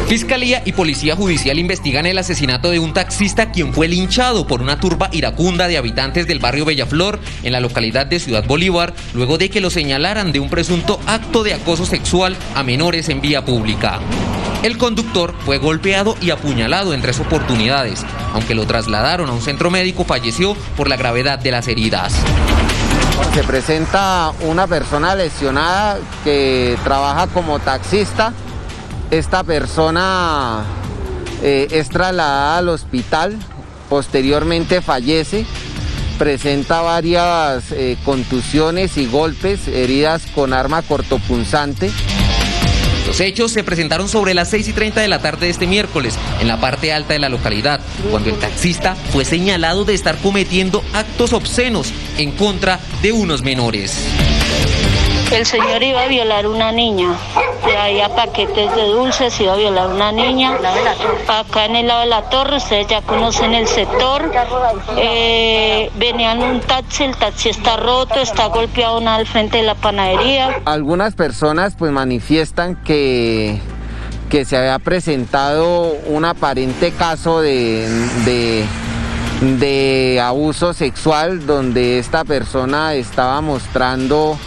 Fiscalía y Policía Judicial investigan el asesinato de un taxista quien fue linchado por una turba iracunda de habitantes del barrio Bellaflor en la localidad de Ciudad Bolívar, luego de que lo señalaran de un presunto acto de acoso sexual a menores en vía pública. El conductor fue golpeado y apuñalado en 3 oportunidades. Aunque lo trasladaron a un centro médico, falleció por la gravedad de las heridas. Se presenta una persona lesionada que trabaja como taxista. Esta persona es trasladada al hospital, posteriormente fallece, presenta varias contusiones y golpes, heridas con arma cortopunzante. Los hechos se presentaron sobre las 6:30 de la tarde de este miércoles, en la parte alta de la localidad, cuando el taxista fue señalado de estar cometiendo actos obscenos en contra de unos menores. El señor iba a violar a una niña, traía paquetes de dulces, iba a violar a una niña, acá en el lado de la torre, ustedes ya conocen el sector, venía en un taxi, el taxi está roto, está golpeado al frente de la panadería. Algunas personas pues manifiestan que se había presentado un aparente caso de abuso sexual donde esta persona estaba mostrando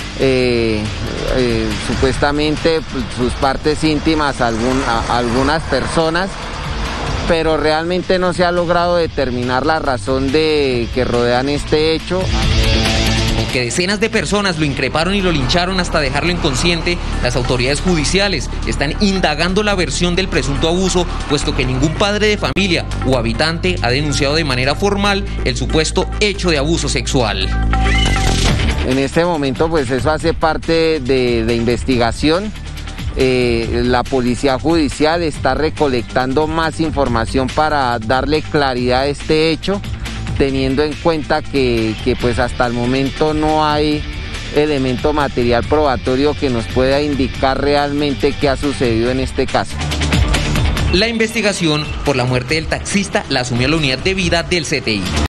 supuestamente sus partes íntimas a algunas personas, pero realmente no se ha logrado determinar la razón que rodean este hecho. Aunque decenas de personas lo increparon y lo lincharon hasta dejarlo inconsciente, las autoridades judiciales están indagando la versión del presunto abuso, puesto que ningún padre de familia o habitante ha denunciado de manera formal el supuesto hecho de abuso sexual. En este momento pues eso hace parte de investigación. La Policía Judicial está recolectando más información para darle claridad a este hecho, teniendo en cuenta que pues hasta el momento no hay elemento material probatorio que nos pueda indicar realmente qué ha sucedido en este caso. La investigación por la muerte del taxista la asumió la unidad de vida del CTI.